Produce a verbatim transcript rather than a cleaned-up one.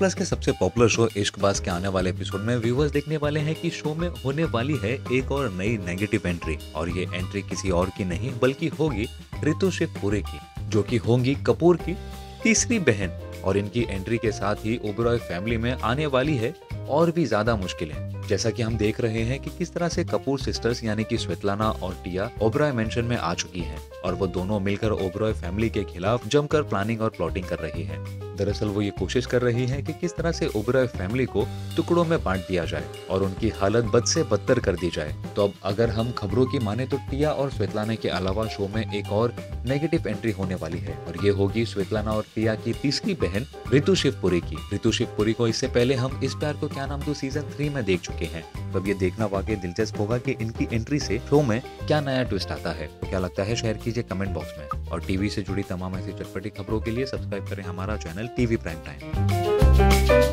Plus के सबसे popular show Ishqbaaz के आने वाले एपिसोड में व्यूवर्स देखने वाले हैं कि शो में होने वाली है एक और नई नेगेटिव एंट्री, और ये एंट्री किसी और की नहीं बल्कि होगी ऋतु शिवपुरी की, जो कि होंगी कपूर की तीसरी बहन। और इनकी एंट्री के साथ ही ओबरॉय फैमिली में आने वाली है और भी ज्यादा मुश्किलें। जैसा कि हम देख रहे हैं कि किस तरह से कपूर सिस्टर्स यानी कि स्वेतलाना और टिया ओबरॉय मेंशन में आ चुकी हैं और वो दोनों मिलकर ओबरॉय फैमिली के खिलाफ जमकर प्लानिंग और प्लॉटिंग कर रही हैं। दरअसल वो ये कोशिश कर रही हैं कि किस तरह से ओबरॉय फैमिली को टुकड़ों में बांट दिया जाए और उनकी हालत बद से बदतर कर दी जाए। तो अब अगर हम खबरों की माने तो टिया और स्वेतलाना के अलावा शो में एक और नेगेटिव एंट्री होने वाली है और ये होगी स्वेतलाना और टिया की तीसरी बहन ऋतु शिवपुरी की। ऋतु शिवपुरी को इससे पहले हम इस प्यार को क्या नाम दूं सीजन थ्री में देख चुके हैं। तो अब ये देखना वाकई दिलचस्प होगा कि इनकी एंट्री से शो में क्या नया ट्विस्ट आता है। क्या लगता है शेयर कीजिए कमेंट बॉक्स में, और टीवी से जुड़ी तमाम ऐसी चटपटी खबरों के लिए सब्सक्राइब करें हमारा चैनल टीवी प्राइम टाइम।